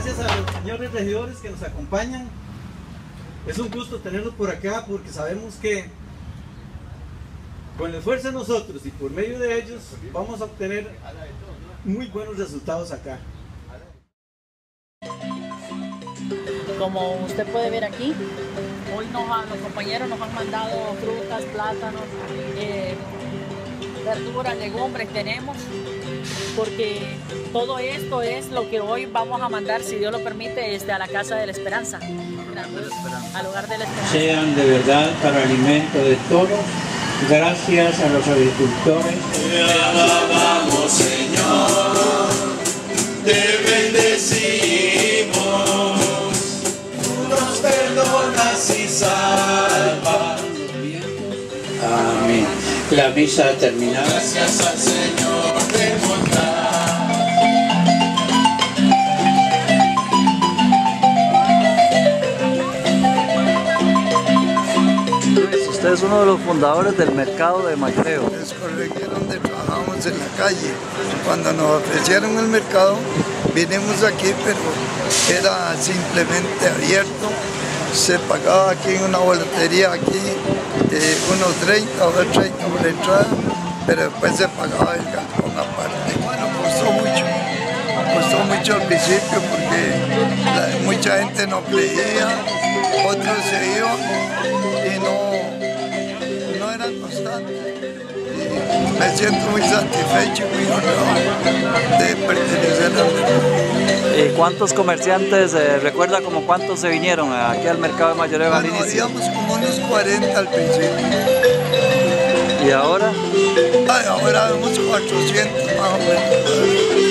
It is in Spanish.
Gracias a los señores regidores que nos acompañan. Es un gusto tenerlos por acá porque sabemos que con el esfuerzo de nosotros y por medio de ellos vamos a obtener muy buenos resultados acá. Como usted puede ver aquí, hoy los compañeros nos han mandado frutas, plátanos, verduras, legumbres tenemos, porque todo esto es lo que hoy vamos a mandar, si Dios lo permite, a la Casa de la Esperanza, al Hogar de la Esperanza. Sean de verdad para alimento de todos, gracias a los agricultores. Te alabamos, Señor, te bendecimos, tú nos perdonas y salvas. Amén. La misa ha terminado. Gracias al Señor de bondad. Usted es uno de los fundadores del mercado de Mayoreo. Es correcto, donde trabajamos en la calle. Cuando nos ofrecieron el mercado, vinimos aquí, pero era simplemente abierto. Se pagaba aquí en una boletería, aquí unos 30 o 30 por entrada, pero después se pagaba el galpón aparte. Bueno, costó mucho al principio porque mucha gente no creía, otros se iban y no era constante. Y me siento muy satisfecho y muy honrado de pertenecer al mercado. ¿Cuántos comerciantes, recuerda como cuántos se vinieron aquí al mercado de Mayoreo al inicio? Habíamos como unos 40 al principio. ¿Y ahora? Ahora vemos 400 más o menos.